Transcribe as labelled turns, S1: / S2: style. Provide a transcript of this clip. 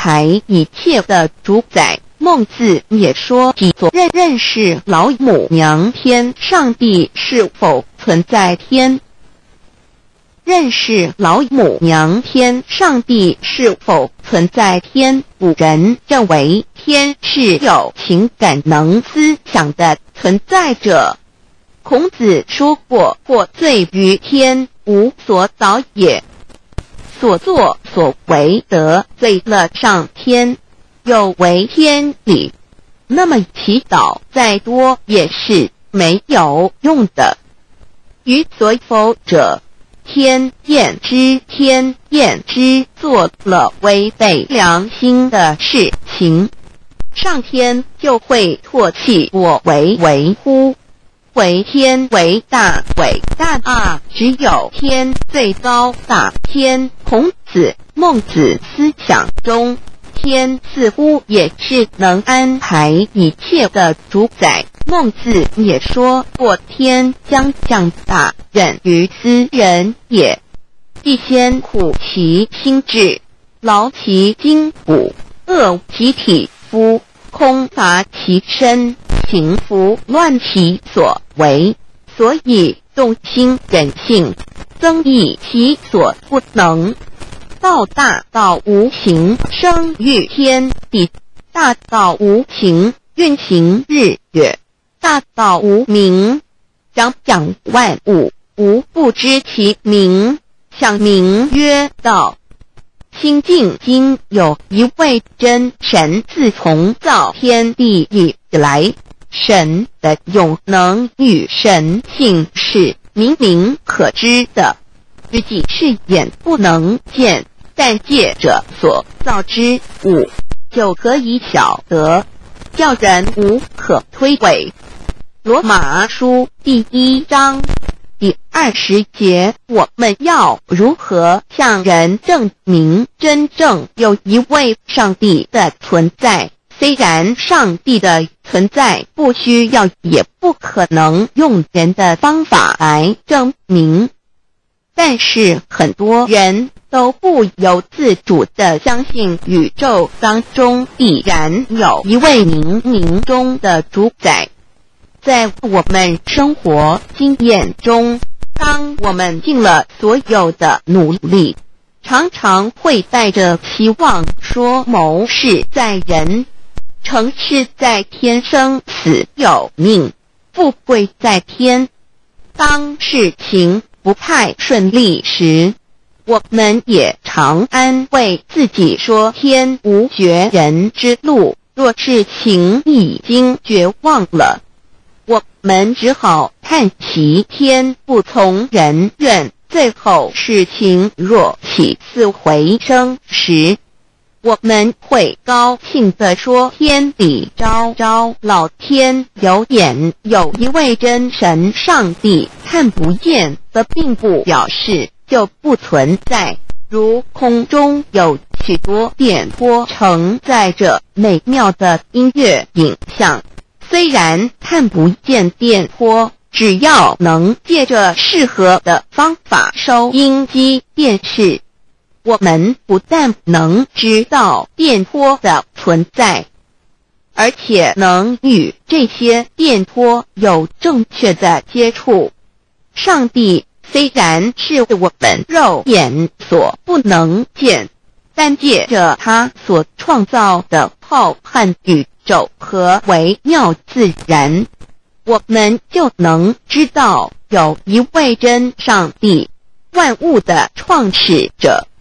S1: 排一切的主宰。孟子也说，己所认识老母娘天上帝是否存在天？认识老母娘天上帝是否存在天？古人认为天是有情感能思想的存在者。孔子说过，或罪于天，无所导也。所作所为得罪了上天，有违天理，那么祈祷再多也是没有用的。予所否者，天厌之，做了违背良心的事情，上天就会唾弃我为乎？为天为大啊！只有天最高大天。孔子、孟子思想中，天似乎也是能安排一切的主宰。孟子也说过，天将降大任于斯人也，必先苦其心志，劳其筋骨，饿其体肤，空乏其身，行拂乱其所为，所以动心忍性，增益其所不能。道大道无形，生育天地；大道无情，运行日月；大道无名，掌万物，无不知其名，想名曰道。清净经有一位真神，自从造天地以来，神的永能与神性是明明可知的，自己是眼不能见，但借着所造之物，就可以晓得，叫人无可推诿。罗马书第1章第20节，我们要如何向人证明真正有一位上帝的存在？虽然上帝的存在不需要也不可能用人的方法来证明，但是很多人都不由自主地相信宇宙当中必然有一位冥冥中的主宰。在我们生活经验中，当我们尽了所有的努力，常常会带着希望说谋事在人，成事在天，生死有命，富贵在天。当事情不太顺利时，我们也常安慰自己说，天无绝人之路，若事情已经绝望了，我们只好叹息天不从人愿。最后事情若起死回生时，我们会高兴地说，天理昭昭，老天有眼，有一位真神上帝，看不见的并不表示就不存在。如空中有许多电波承载着美妙的音乐影像，虽然看不见电波，只要能借着适合的方法收音机电视，我们不但能知道电波的存在，而且能与这些电波有正确的接触。上帝虽然是我们肉眼所不能见，但借着他所创造的浩瀚宇宙和微妙自然，我们就能知道有一位真上帝，万物的创始者。